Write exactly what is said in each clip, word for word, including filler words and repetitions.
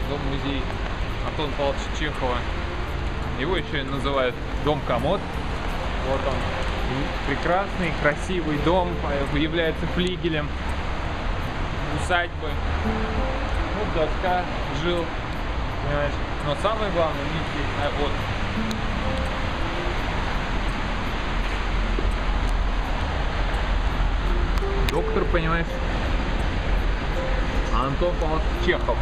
дом-музей Антона Павловича Чехова. Его еще называют дом-комод. Вот он, прекрасный, красивый дом, является флигелем усадьбы. Вот доска жил, понимаешь. Но самое главное, видите, а вот. Доктор, понимаешь, Антон Павлович Чехов.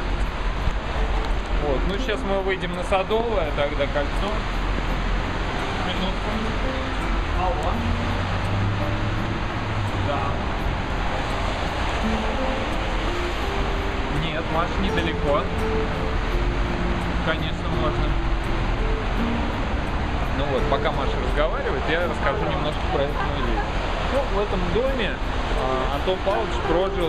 Вот, ну сейчас мы выйдем на Садовое, тогда кольцо. Минутку. Алло. Да. Нет, Маша, недалеко. Конечно, можно. Ну вот, пока Маша разговаривает, я расскажу немножко про этот музей. Ну, в этом доме а, Антон Павлович прожил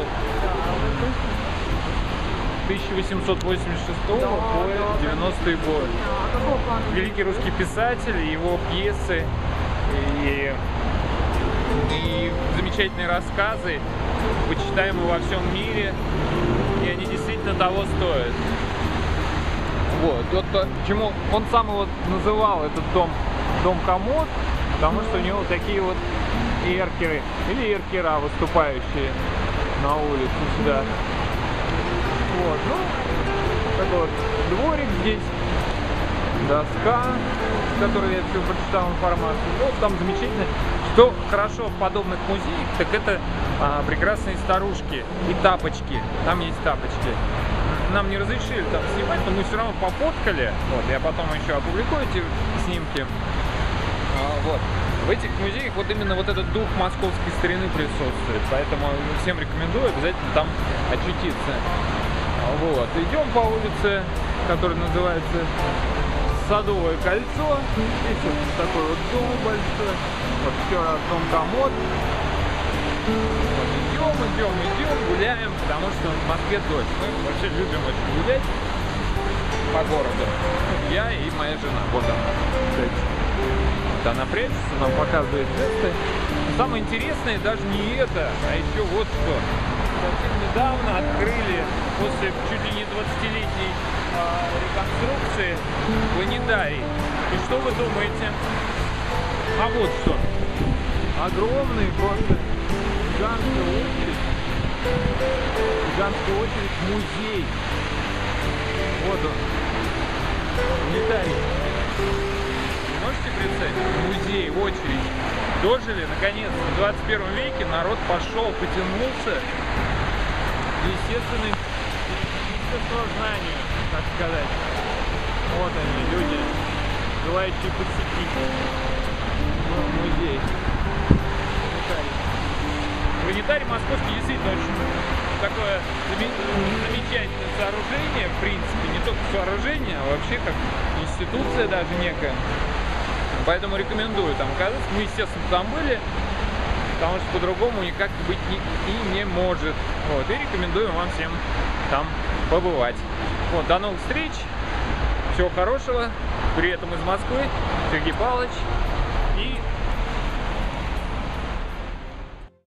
с тысяча восемьсот восемьдесят шестого по девяностые годы. Великий русский писатель, его пьесы и, и замечательные рассказы, почитаемые во всем мире, и они действительно того стоят. Вот, вот почему он сам его называл, этот дом, дом-комод, потому что у него вот такие вот эркеры или эркера, выступающие на улице сюда. Вот, ну, такой вот дворик здесь, доска, с которой я все прочитал информацию. Ну, там замечательно. Что хорошо в подобных музеях, так это а, прекрасные старушки и тапочки. Там есть тапочки. Нам не разрешили там снимать, но мы все равно пофоткали. Вот, я потом еще опубликую эти снимки. А, вот. В этих музеях вот именно вот этот дух московской старины присутствует. Поэтому всем рекомендую обязательно там очутиться. Вот. Идем по улице, которая называется Садовое кольцо. Здесь вот такой вот дом большой. Вот еще раз дом-комод. Вот. Идем, идем, идем, гуляем, потому что в Москве дождь. Мы вообще любим очень гулять по городу. Я и моя жена. Вот она. Вот она прячется, нам показывает жесты. Но самое интересное даже не это, а еще вот что. Совсем недавно открыли, после чуть ли не двадцатилетней э, реконструкции, планетарий. И что вы думаете? А вот что. Огромный, просто гигантская очередь. Гигантская очередь в музей. Вот он. Планетарий. Можете представить? Музей, очередь. Дожили, наконец, в двадцать первом веке народ пошел, потянулся. Естественным естествознанию, так сказать. Вот они, люди, желающие посетить музей. Планетарий московский действительно очень такое замечательное сооружение, в принципе, не только сооружение, а вообще как институция даже некая. Поэтому рекомендую там оказаться. Мы, естественно, там были, потому что по-другому никак быть не, и не может. Вот, и рекомендуем вам всем там побывать. Вот, до новых встреч, всего хорошего. При этом из Москвы Сергей Павлович.